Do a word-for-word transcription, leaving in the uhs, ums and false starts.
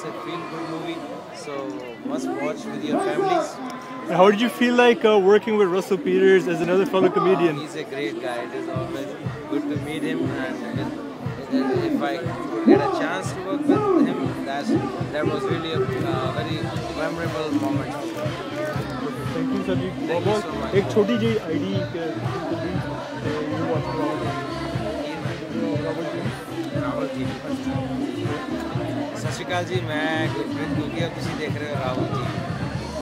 It's a feel-good movie, so must watch with your families. And how did you feel like uh, working with Russell Peters as another fellow comedian? Uh, he's a great guy. It is always good to meet him, and with, if I could get a chance to work with him, that's that was really a uh, very memorable moment. Thank you, Sajid. Thank you so much. एक छोटी जी ID Rahul ji सत श्री अकाल जी मैं गुरप्रीत घुग्गी और तुसीं देख रहे हो राहुल जी